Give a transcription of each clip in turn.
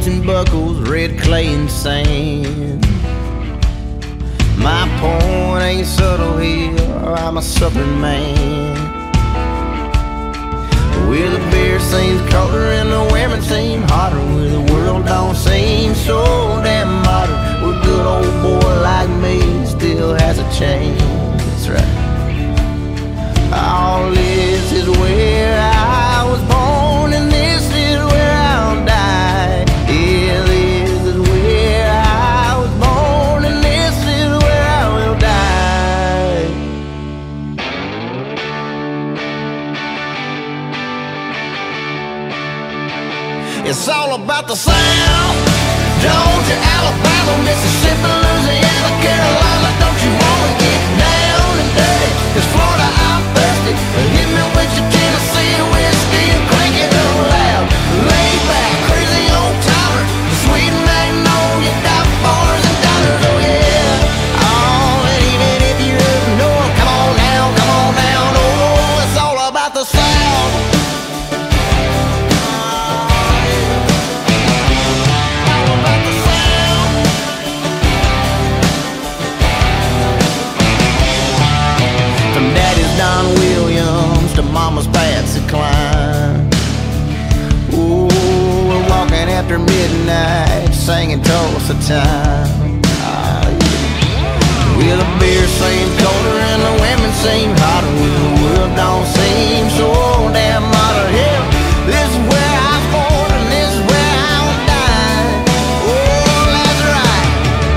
boots and buckles, red clay and sand. My point ain't subtle here, I'm a southern man. Well, the beer seems colder and the women seem hotter, where the world don't seem so damn modern, where a good old boy like me still has a chance. That's right. All this is where I was born, and this is where I'll die. Yeah, this is where I was born, and this is where I will die. It's all about the South. Georgia, Alabama, Mississippi, Louisiana, Carolina. Don't you wanna get down and dirty? 'Cause Florida, I'm thirsty. Hit me with your Tennessee whiskey and crank it up loud. Lay back, crazy old timer, sweet magnolia, got bars and diners, oh yeah. Oh, and even if you're up north, come on down, oh, it's all about the South. Don Williams to Mama's Patsy Cline. Ooh, we're walking after midnight, singing Tulsa time. Ah, yeah. Well, the beer seems colder and the women seem hotter, well, the world don't seem so damn modern. Hell, this is where I was born and this is where I will die. Oh, that's right.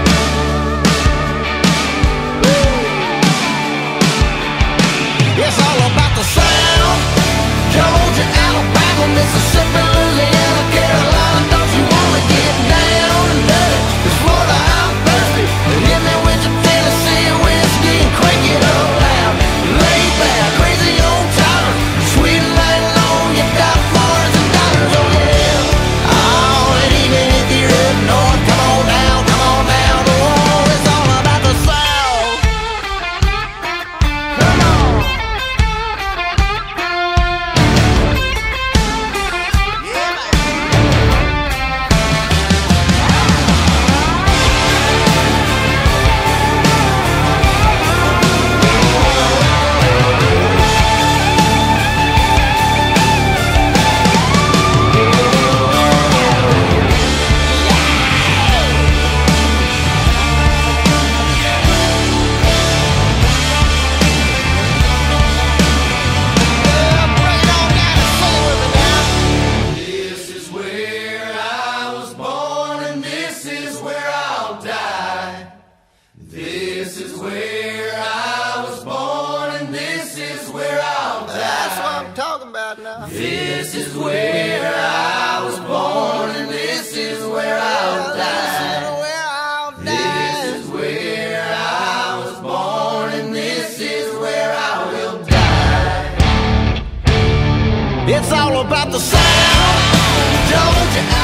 It's all about the South. Georgia, Alabama, Mississippi, Louisiana, Carolina. Don't you wanna get down and dirty? 'Cause Florida, I'm thirsty. Hit me with your Tennessee whiskey and crank it up loud. Lay back, crazy old timer, sweet magnolia, got bars and diners, oh yeah. Oh, and even if you're up north, come on down, oh, it's all about the South. Come on. This is where I was born and this is where I'll die. This is where I was born and this is where I will die. It's all about the South. Georgia,